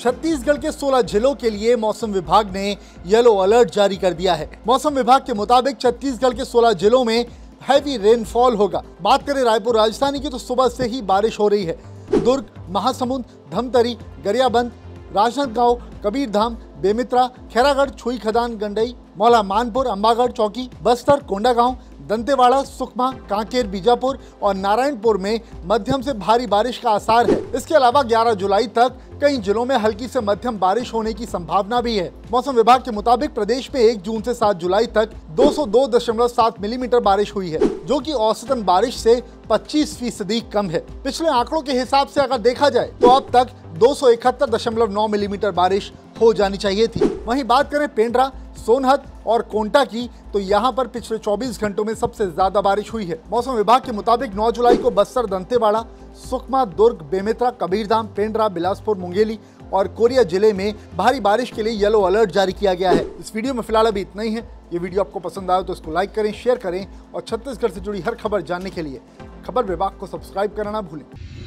छत्तीसगढ़ के 16 जिलों के लिए मौसम विभाग ने येलो अलर्ट जारी कर दिया है। मौसम विभाग के मुताबिक छत्तीसगढ़ के 16 जिलों में हैवी रेनफॉल होगा। बात करें रायपुर राजधानी की तो सुबह से ही बारिश हो रही है। दुर्ग, महासमुंद, धमतरी, गरियाबंद, राजनांदगांव, कबीरधाम, बेमित्रा, खैरागढ़, छुई खदान, गंडई, मौला मानपुर, अंबागढ़, चौकी, बस्तर, कोंडागांव, दंतेवाड़ा, सुकमा, कांकेर, बीजापुर और नारायणपुर में मध्यम से भारी बारिश का आसार है। इसके अलावा 11 जुलाई तक कई जिलों में हल्की से मध्यम बारिश होने की संभावना भी है। मौसम विभाग के मुताबिक प्रदेश में 1 जून से 7 जुलाई तक 202.7 मिलीमीटर बारिश हुई है, जो कि औसतन बारिश से 25% कम है। पिछले आंकड़ों के हिसाब से अगर देखा जाए तो अब तक 271.9 मिलीमीटर बारिश हो जानी चाहिए थी। वहीं बात करें पेंड्रा, सोनहत और कोंटा की तो यहाँ पर पिछले 24 घंटों में सबसे ज्यादा बारिश हुई है। मौसम विभाग के मुताबिक 9 जुलाई को बस्तर, दंतेवाड़ा, सुकमा, दुर्ग, बेमेतरा, कबीरधाम, पेंड्रा, बिलासपुर, मुंगेली और कोरिया जिले में भारी बारिश के लिए येलो अलर्ट जारी किया गया है। इस वीडियो में फिलहाल अभी इतना ही है। ये वीडियो आपको पसंद आया तो इसको लाइक करें, शेयर करें और छत्तीसगढ़ से जुड़ी हर खबर जानने के लिए खबर विभाग को सब्सक्राइब करना ना भूलें।